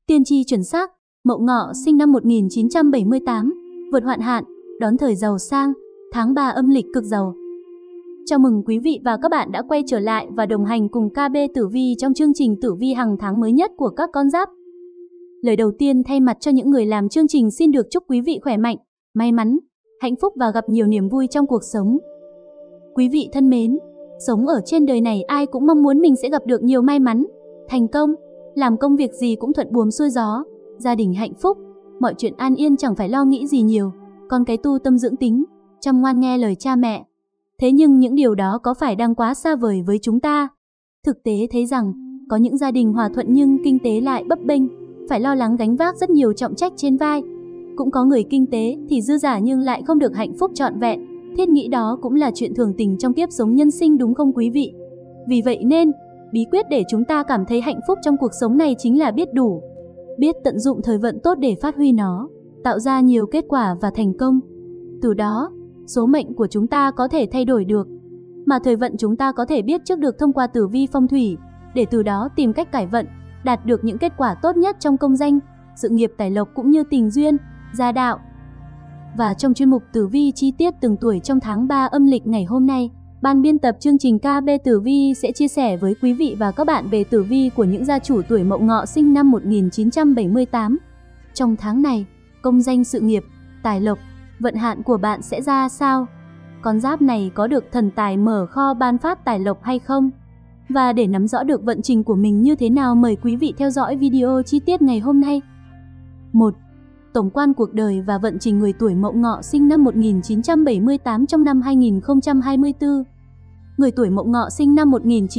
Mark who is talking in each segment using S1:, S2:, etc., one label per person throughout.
S1: Tiên tri chuẩn xác, Mậu Ngọ sinh năm 1978, vượt hoạn hạn, đón thời giàu sang, tháng 3 âm lịch cực giàu. Chào mừng quý vị và các bạn đã quay trở lại và đồng hành cùng KB Tử Vi trong chương trình Tử Vi hàng tháng mới nhất của các con giáp. Lời đầu tiên thay mặt cho những người làm chương trình xin được chúc quý vị khỏe mạnh, may mắn, hạnh phúc và gặp nhiều niềm vui trong cuộc sống. Quý vị thân mến, sống ở trên đời này ai cũng mong muốn mình sẽ gặp được nhiều may mắn, thành công, làm công việc gì cũng thuận buồm xuôi gió, gia đình hạnh phúc, mọi chuyện an yên chẳng phải lo nghĩ gì nhiều, con cái tu tâm dưỡng tính, chăm ngoan nghe lời cha mẹ. Thế nhưng những điều đó có phải đang quá xa vời với chúng ta? Thực tế thấy rằng, có những gia đình hòa thuận nhưng kinh tế lại bấp bênh, phải lo lắng gánh vác rất nhiều trọng trách trên vai. Cũng có người kinh tế thì dư dả nhưng lại không được hạnh phúc trọn vẹn. Thiết nghĩ đó cũng là chuyện thường tình trong kiếp sống nhân sinh đúng không quý vị? Vì vậy nên, bí quyết để chúng ta cảm thấy hạnh phúc trong cuộc sống này chính là biết đủ, biết tận dụng thời vận tốt để phát huy nó, tạo ra nhiều kết quả và thành công. Từ đó, số mệnh của chúng ta có thể thay đổi được, mà thời vận chúng ta có thể biết trước được thông qua tử vi phong thủy, để từ đó tìm cách cải vận, đạt được những kết quả tốt nhất trong công danh, sự nghiệp tài lộc cũng như tình duyên, gia đạo. Và trong chuyên mục Tử vi chi tiết từng tuổi trong tháng 3 âm lịch ngày hôm nay, ban biên tập chương trình KB Tử Vi sẽ chia sẻ với quý vị và các bạn về tử vi của những gia chủ tuổi Mậu Ngọ sinh năm 1978. Trong tháng này, công danh sự nghiệp, tài lộc, vận hạn của bạn sẽ ra sao? Con giáp này có được thần tài mở kho ban phát tài lộc hay không? Và để nắm rõ được vận trình của mình như thế nào, mời quý vị theo dõi video chi tiết ngày hôm nay. 1. Tổng quan cuộc đời và vận trình người tuổi Mậu Ngọ sinh năm 1978 trong năm 2024. Người tuổi Mậu Ngọ sinh năm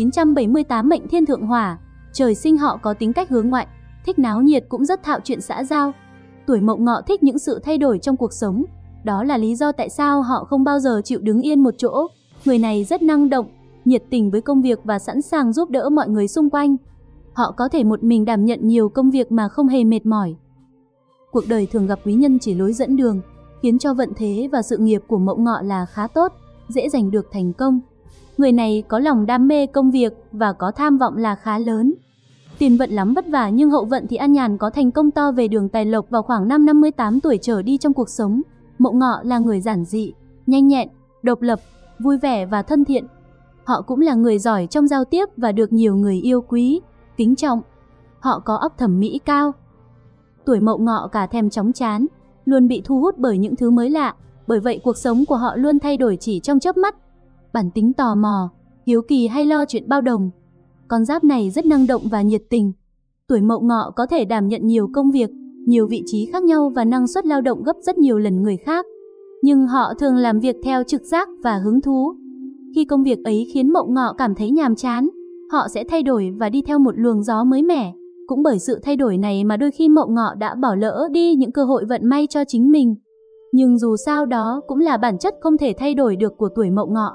S1: 1978 mệnh thiên thượng hỏa, trời sinh họ có tính cách hướng ngoại, thích náo nhiệt cũng rất thạo chuyện xã giao. Tuổi Mậu Ngọ thích những sự thay đổi trong cuộc sống, đó là lý do tại sao họ không bao giờ chịu đứng yên một chỗ. Người này rất năng động, nhiệt tình với công việc và sẵn sàng giúp đỡ mọi người xung quanh. Họ có thể một mình đảm nhận nhiều công việc mà không hề mệt mỏi. Cuộc đời thường gặp quý nhân chỉ lối dẫn đường, khiến cho vận thế và sự nghiệp của Mậu Ngọ là khá tốt, dễ giành được thành công. Người này có lòng đam mê công việc và có tham vọng là khá lớn. Tiền vận lắm vất vả nhưng hậu vận thì an nhàn, có thành công to về đường tài lộc vào khoảng năm 58 tuổi trở đi trong cuộc sống. Mậu Ngọ là người giản dị, nhanh nhẹn, độc lập, vui vẻ và thân thiện. Họ cũng là người giỏi trong giao tiếp và được nhiều người yêu quý, kính trọng. Họ có óc thẩm mỹ cao. Tuổi Mậu Ngọ cả thèm chóng chán, luôn bị thu hút bởi những thứ mới lạ, bởi vậy cuộc sống của họ luôn thay đổi chỉ trong chớp mắt. Bản tính tò mò, hiếu kỳ hay lo chuyện bao đồng. Con giáp này rất năng động và nhiệt tình. Tuổi Mậu Ngọ có thể đảm nhận nhiều công việc, nhiều vị trí khác nhau và năng suất lao động gấp rất nhiều lần người khác. Nhưng họ thường làm việc theo trực giác và hứng thú. Khi công việc ấy khiến Mậu Ngọ cảm thấy nhàm chán, họ sẽ thay đổi và đi theo một luồng gió mới mẻ. Cũng bởi sự thay đổi này mà đôi khi Mậu Ngọ đã bỏ lỡ đi những cơ hội vận may cho chính mình. Nhưng dù sao đó cũng là bản chất không thể thay đổi được của tuổi Mậu Ngọ.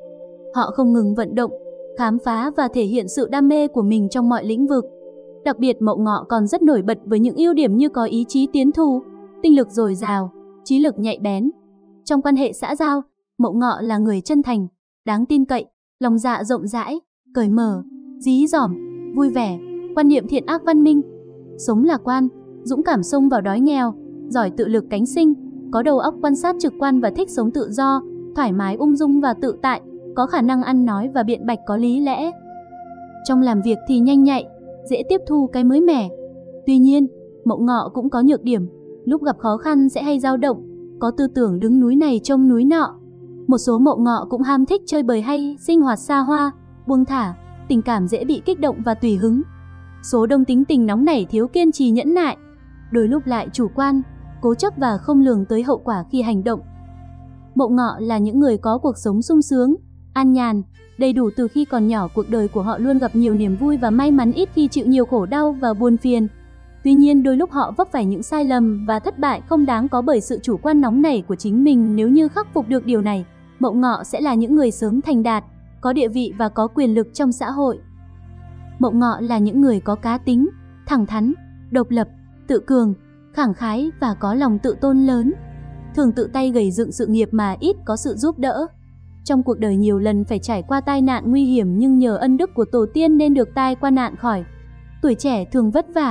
S1: Họ không ngừng vận động, khám phá và thể hiện sự đam mê của mình trong mọi lĩnh vực. Đặc biệt Mậu Ngọ còn rất nổi bật với những ưu điểm như có ý chí tiến thù, tinh lực dồi dào, trí lực nhạy bén. Trong quan hệ xã giao, Mậu Ngọ là người chân thành, đáng tin cậy, lòng dạ rộng rãi, cởi mở, dí dỏm, vui vẻ, quan niệm thiện ác văn minh, sống lạc quan, dũng cảm xông vào đói nghèo, giỏi tự lực cánh sinh, có đầu óc quan sát trực quan và thích sống tự do, thoải mái ung dung và tự tại, có khả năng ăn nói và biện bạch có lý lẽ. Trong làm việc thì nhanh nhạy, dễ tiếp thu cái mới mẻ. Tuy nhiên, Mậu Ngọ cũng có nhược điểm, lúc gặp khó khăn sẽ hay dao động, có tư tưởng đứng núi này trông núi nọ. Một số Mậu Ngọ cũng ham thích chơi bời hay sinh hoạt xa hoa, buông thả, tình cảm dễ bị kích động và tùy hứng. Số đông tính tình nóng nảy, thiếu kiên trì nhẫn nại, đôi lúc lại chủ quan, cố chấp và không lường tới hậu quả khi hành động. Mậu Ngọ là những người có cuộc sống sung sướng, an nhàn, đầy đủ từ khi còn nhỏ. Cuộc đời của họ luôn gặp nhiều niềm vui và may mắn, ít khi chịu nhiều khổ đau và buồn phiền. Tuy nhiên đôi lúc họ vấp phải những sai lầm và thất bại không đáng có bởi sự chủ quan nóng nảy của chính mình. Nếu như khắc phục được điều này, Mậu Ngọ sẽ là những người sớm thành đạt, có địa vị và có quyền lực trong xã hội. Mậu Ngọ là những người có cá tính, thẳng thắn, độc lập, tự cường, khẳng khái và có lòng tự tôn lớn. Thường tự tay gầy dựng sự nghiệp mà ít có sự giúp đỡ. Trong cuộc đời nhiều lần phải trải qua tai nạn nguy hiểm nhưng nhờ ân đức của tổ tiên nên được tai qua nạn khỏi. Tuổi trẻ thường vất vả,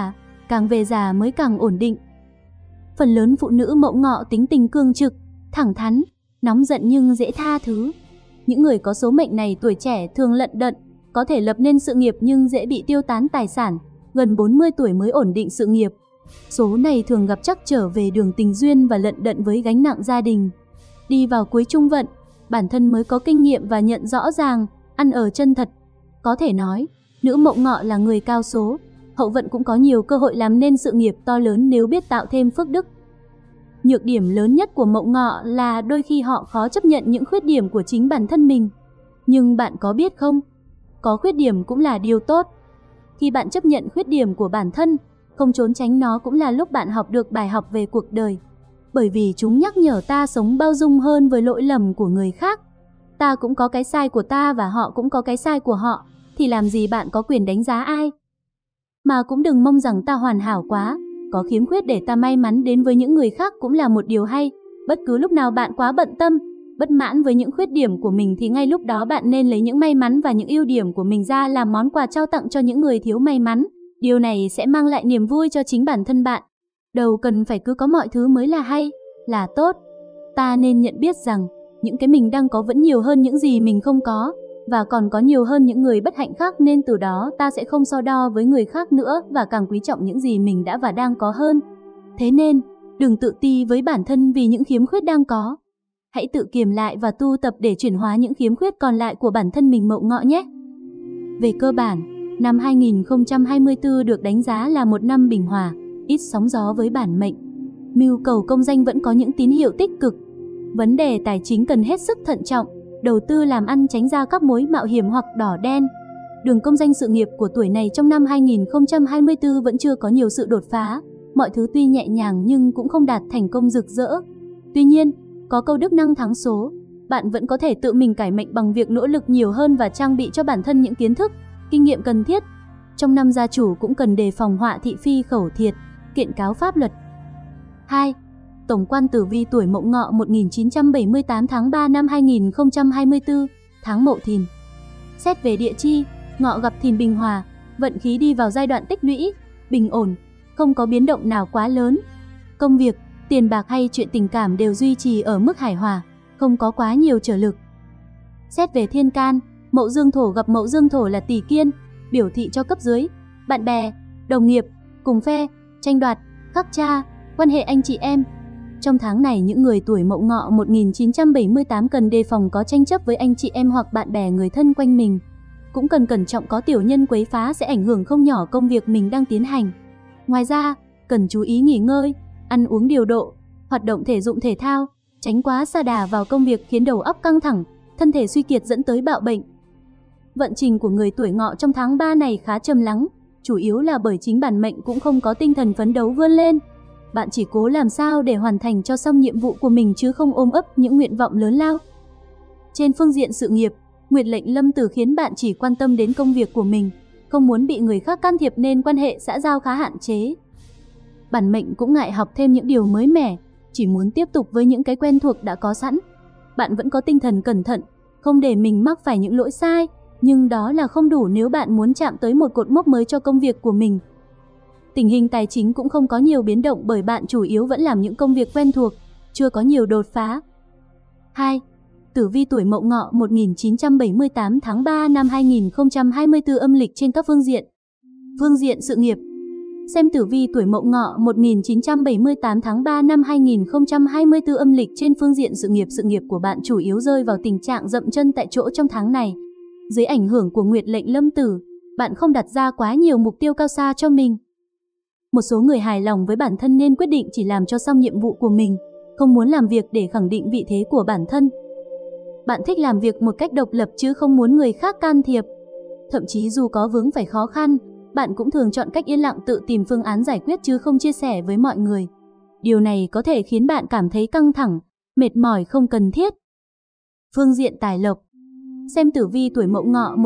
S1: càng về già mới càng ổn định. Phần lớn phụ nữ Mậu Ngọ tính tình cương trực, thẳng thắn, nóng giận nhưng dễ tha thứ. Những người có số mệnh này tuổi trẻ thường lận đận, có thể lập nên sự nghiệp nhưng dễ bị tiêu tán tài sản, gần 40 tuổi mới ổn định sự nghiệp. Số này thường gặp trắc trở về đường tình duyên và lận đận với gánh nặng gia đình. Đi vào cuối trung vận, bản thân mới có kinh nghiệm và nhận rõ ràng, ăn ở chân thật. Có thể nói, nữ Mậu Ngọ là người cao số, hậu vận cũng có nhiều cơ hội làm nên sự nghiệp to lớn nếu biết tạo thêm phước đức. Nhược điểm lớn nhất của Mậu Ngọ là đôi khi họ khó chấp nhận những khuyết điểm của chính bản thân mình. Nhưng bạn có biết không? Có khuyết điểm cũng là điều tốt. Khi bạn chấp nhận khuyết điểm của bản thân, không trốn tránh nó cũng là lúc bạn học được bài học về cuộc đời. Bởi vì chúng nhắc nhở ta sống bao dung hơn với lỗi lầm của người khác. Ta cũng có cái sai của ta và họ cũng có cái sai của họ, thì làm gì bạn có quyền đánh giá ai? Mà cũng đừng mong rằng ta hoàn hảo quá, có khiếm khuyết để ta may mắn đến với những người khác cũng là một điều hay. Bất cứ lúc nào bạn quá bận tâm, bất mãn với những khuyết điểm của mình thì ngay lúc đó bạn nên lấy những may mắn và những ưu điểm của mình ra làm món quà trao tặng cho những người thiếu may mắn. Điều này sẽ mang lại niềm vui cho chính bản thân bạn. Đâu cần phải cứ có mọi thứ mới là hay, là tốt. Ta nên nhận biết rằng những cái mình đang có vẫn nhiều hơn những gì mình không có, và còn có nhiều hơn những người bất hạnh khác, nên từ đó ta sẽ không so đo với người khác nữa và càng quý trọng những gì mình đã và đang có hơn. Thế nên, đừng tự ti với bản thân vì những khiếm khuyết đang có. Hãy tự kiềm lại và tu tập để chuyển hóa những khiếm khuyết còn lại của bản thân mình Mậu Ngọ nhé. Về cơ bản, năm 2024 được đánh giá là một năm bình hòa, ít sóng gió với bản mệnh. Mưu cầu công danh vẫn có những tín hiệu tích cực. Vấn đề tài chính cần hết sức thận trọng, đầu tư làm ăn tránh ra các mối mạo hiểm hoặc đỏ đen. Đường công danh sự nghiệp của tuổi này trong năm 2024 vẫn chưa có nhiều sự đột phá. Mọi thứ tuy nhẹ nhàng nhưng cũng không đạt thành công rực rỡ. Tuy nhiên, có câu đức năng thắng số, bạn vẫn có thể tự mình cải mệnh bằng việc nỗ lực nhiều hơn và trang bị cho bản thân những kiến thức, kinh nghiệm cần thiết. Trong năm gia chủ cũng cần đề phòng họa thị phi khẩu thiệt, kiện cáo pháp luật. 2. Tổng quan tử vi tuổi Mậu Ngọ 1978 tháng 3 năm 2024, tháng Mậu Thìn. Xét về địa chi, Ngọ gặp Thìn bình hòa, vận khí đi vào giai đoạn tích lũy, bình ổn, không có biến động nào quá lớn. Công việc, tiền bạc hay chuyện tình cảm đều duy trì ở mức hài hòa, không có quá nhiều trở lực. Xét về thiên can, Mậu Dương Thổ gặp Mậu Dương Thổ là tỷ kiên, biểu thị cho cấp dưới, bạn bè, đồng nghiệp, cùng phe, tranh đoạt, khắc tra, quan hệ anh chị em. Trong tháng này, những người tuổi Mậu Ngọ 1978 cần đề phòng có tranh chấp với anh chị em hoặc bạn bè người thân quanh mình. Cũng cần cẩn trọng có tiểu nhân quấy phá sẽ ảnh hưởng không nhỏ công việc mình đang tiến hành. Ngoài ra, cần chú ý nghỉ ngơi, ăn uống điều độ, hoạt động thể dục thể thao, tránh quá sa đà vào công việc khiến đầu óc căng thẳng, thân thể suy kiệt dẫn tới bạo bệnh. Vận trình của người tuổi Ngọ trong tháng 3 này khá trầm lắng, chủ yếu là bởi chính bản mệnh cũng không có tinh thần phấn đấu vươn lên. Bạn chỉ cố làm sao để hoàn thành cho xong nhiệm vụ của mình chứ không ôm ấp những nguyện vọng lớn lao. Trên phương diện sự nghiệp, Nguyệt lệnh Lâm Tử khiến bạn chỉ quan tâm đến công việc của mình, không muốn bị người khác can thiệp nên quan hệ xã giao khá hạn chế. Bản mệnh cũng ngại học thêm những điều mới mẻ, chỉ muốn tiếp tục với những cái quen thuộc đã có sẵn. Bạn vẫn có tinh thần cẩn thận, không để mình mắc phải những lỗi sai, nhưng đó là không đủ nếu bạn muốn chạm tới một cột mốc mới cho công việc của mình. Tình hình tài chính cũng không có nhiều biến động bởi bạn chủ yếu vẫn làm những công việc quen thuộc, chưa có nhiều đột phá. 2. Tử vi tuổi Mậu Ngọ 1978 tháng 3 năm 2024 âm lịch trên các phương diện. Phương diện sự nghiệp. Xem tử vi tuổi Mậu Ngọ 1978 tháng 3 năm 2024 âm lịch trên phương diện sự nghiệp của bạn chủ yếu rơi vào tình trạng dậm chân tại chỗ trong tháng này. Dưới ảnh hưởng của Nguyệt lệnh Lâm Tử, bạn không đặt ra quá nhiều mục tiêu cao xa cho mình. Một số người hài lòng với bản thân nên quyết định chỉ làm cho xong nhiệm vụ của mình, không muốn làm việc để khẳng định vị thế của bản thân. Bạn thích làm việc một cách độc lập chứ không muốn người khác can thiệp. Thậm chí dù có vướng phải khó khăn, bạn cũng thường chọn cách yên lặng tự tìm phương án giải quyết chứ không chia sẻ với mọi người. Điều này có thể khiến bạn cảm thấy căng thẳng, mệt mỏi không cần thiết. Phương diện tài lộc. Xem tử vi tuổi Mậu Ngọ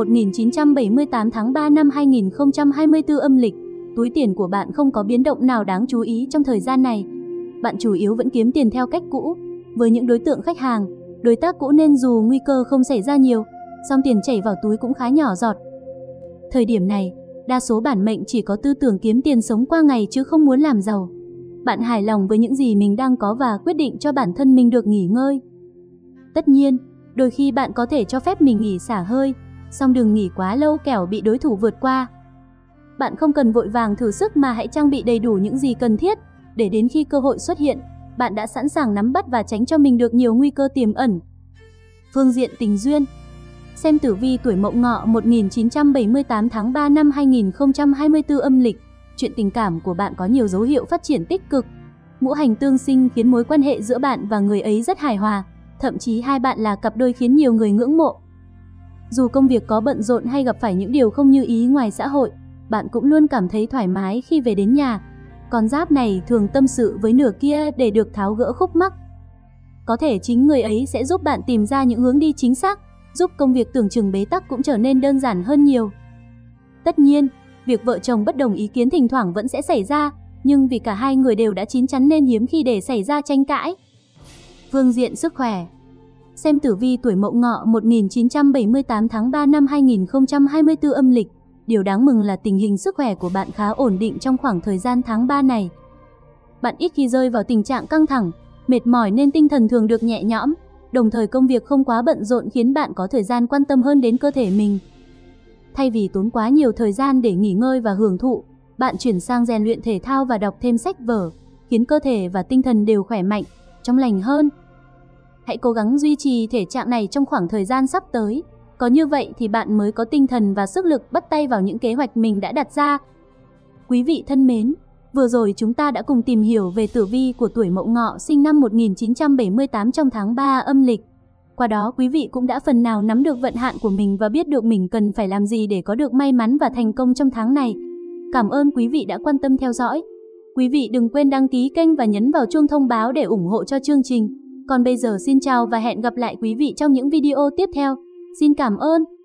S1: 1978 tháng 3 năm 2024 âm lịch, túi tiền của bạn không có biến động nào đáng chú ý trong thời gian này. Bạn chủ yếu vẫn kiếm tiền theo cách cũ, với những đối tượng khách hàng, đối tác cũ nên dù nguy cơ không xảy ra nhiều, song tiền chảy vào túi cũng khá nhỏ giọt. Thời điểm này, Đa số bản mệnh chỉ có tư tưởng kiếm tiền sống qua ngày chứ không muốn làm giàu. Bạn hài lòng với những gì mình đang có và quyết định cho bản thân mình được nghỉ ngơi. Tất nhiên, đôi khi bạn có thể cho phép mình nghỉ xả hơi, song đừng nghỉ quá lâu kẻo bị đối thủ vượt qua. Bạn không cần vội vàng thử sức mà hãy trang bị đầy đủ những gì cần thiết, để đến khi cơ hội xuất hiện, bạn đã sẵn sàng nắm bắt và tránh cho mình được nhiều nguy cơ tiềm ẩn. Phương diện tình duyên. Xem tử vi tuổi Mậu Ngọ 1978 tháng 3 năm 2024 âm lịch. Chuyện tình cảm của bạn có nhiều dấu hiệu phát triển tích cực. Ngũ hành tương sinh khiến mối quan hệ giữa bạn và người ấy rất hài hòa, thậm chí hai bạn là cặp đôi khiến nhiều người ngưỡng mộ. Dù công việc có bận rộn hay gặp phải những điều không như ý ngoài xã hội, bạn cũng luôn cảm thấy thoải mái khi về đến nhà. Con giáp này thường tâm sự với nửa kia để được tháo gỡ khúc mắc. Có thể chính người ấy sẽ giúp bạn tìm ra những hướng đi chính xác, giúp công việc tưởng chừng bế tắc cũng trở nên đơn giản hơn nhiều. Tất nhiên, việc vợ chồng bất đồng ý kiến thỉnh thoảng vẫn sẽ xảy ra, nhưng vì cả hai người đều đã chín chắn nên hiếm khi để xảy ra tranh cãi. Phương diện sức khỏe. Xem tử vi tuổi Mậu Ngọ 1978 tháng 3 năm 2024 âm lịch. Điều đáng mừng là tình hình sức khỏe của bạn khá ổn định trong khoảng thời gian tháng 3 này. Bạn ít khi rơi vào tình trạng căng thẳng, mệt mỏi nên tinh thần thường được nhẹ nhõm, đồng thời công việc không quá bận rộn khiến bạn có thời gian quan tâm hơn đến cơ thể mình. Thay vì tốn quá nhiều thời gian để nghỉ ngơi và hưởng thụ, bạn chuyển sang rèn luyện thể thao và đọc thêm sách vở, khiến cơ thể và tinh thần đều khỏe mạnh, trong lành hơn. Hãy cố gắng duy trì thể trạng này trong khoảng thời gian sắp tới. Có như vậy thì bạn mới có tinh thần và sức lực bắt tay vào những kế hoạch mình đã đặt ra. Quý vị thân mến, vừa rồi chúng ta đã cùng tìm hiểu về tử vi của tuổi Mậu Ngọ sinh năm 1978 trong tháng 3 âm lịch. Qua đó quý vị cũng đã phần nào nắm được vận hạn của mình và biết được mình cần phải làm gì để có được may mắn và thành công trong tháng này. Cảm ơn quý vị đã quan tâm theo dõi. Quý vị đừng quên đăng ký kênh và nhấn vào chuông thông báo để ủng hộ cho chương trình. Còn bây giờ xin chào và hẹn gặp lại quý vị trong những video tiếp theo. Xin cảm ơn.